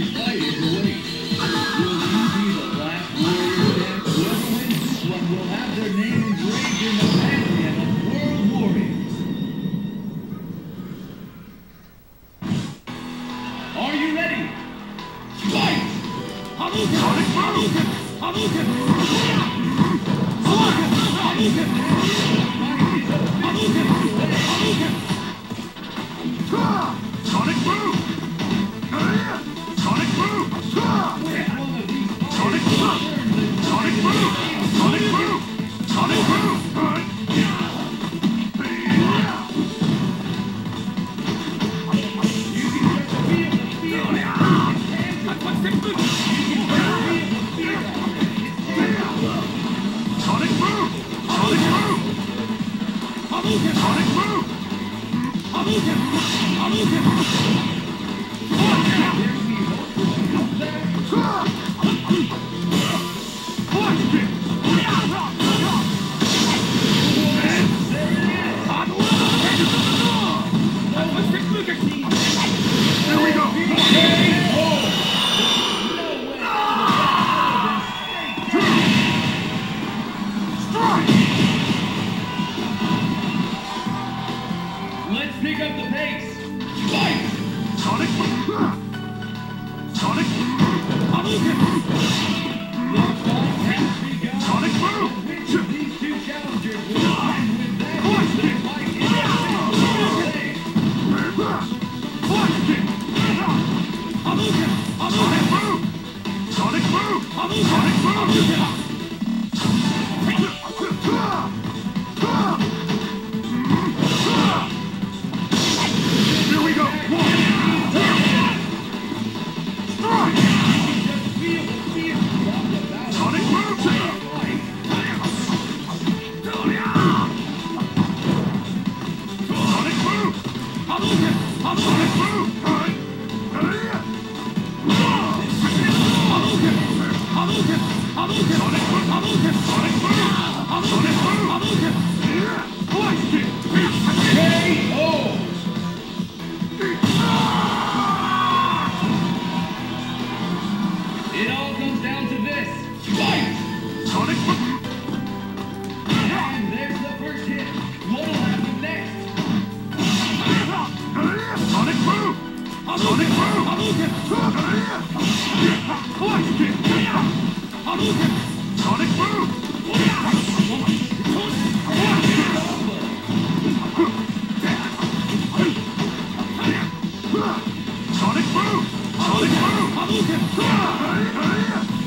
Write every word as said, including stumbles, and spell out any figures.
fight is away. Will you be the last warrior champ? Whoever wins this one will have their name engraved in the pantheon of world warriors. Are you ready? Fight! Hadouken! Hadouken! Hadouken! Hadouken! Hadouken! Hadouken! Hadouken! Sonic Boom! Sonic Boom! Sonic Boom! Sonic Boom! Sonic Boom! Sonic Boom! Sonic Boom! Sonic Boom! Hadouken! Sonic Boom! Hadouken! Hadouken! Here we go! Let's pick up the pace. Fight! Sonic Boom! Sonic Hadouken! The fight has begun. Sonic Boom! Which of these two challengers will win with that instant fight in the stage? Hadouken! Hadouken! Boom! Sonic Boom! Hadouken! Sonic Boom! Here we go! Sonic Boom! Sonic Boom! Hadouken! Sonic Boom! Hadouken! Hadouken! Hadouken! Sonic Boom! Hadouken! Sonic Boom! Sonic Boom! Hadouken! K O! It all comes down to this. Fight! Sonic Boom! And there's the first hit. What'll happen next? Sonic Boom! Sonic Boom! Hadouken! Hadouken! Sonic Boom! Sonic Boom! Sonic Boom! Hadouken!